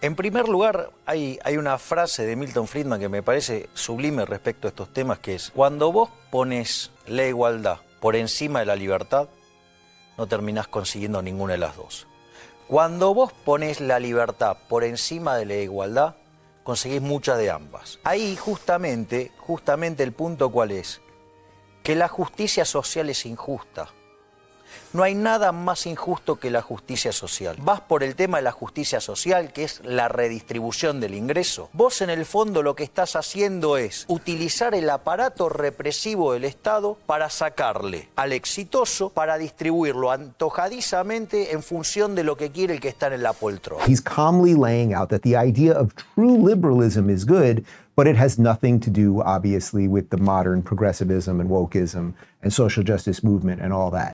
En primer lugar, hay una frase de Milton Friedman que me parece sublime respecto a estos temas, que es: cuando vos pones la igualdad por encima de la libertad, no terminás consiguiendo ninguna de las dos. Cuando vos pones la libertad por encima de la igualdad, conseguís muchas de ambas. Ahí justamente el punto ¿cuál es? Que la justicia social es injusta. No hay nada más injusto que la justicia social. Vas por el tema de la justicia social, que es la redistribución del ingreso. Vos en el fondo lo que estás haciendo es utilizar el aparato represivo del Estado para sacarle al exitoso, para distribuirlo antojadizamente en función de lo que quiere el que está en la poltrona. He's calmly laying out that the idea of true liberalism is good, but it has nothing to do, obviously, with the modern progressivism and wokeism and social justice movement and all that.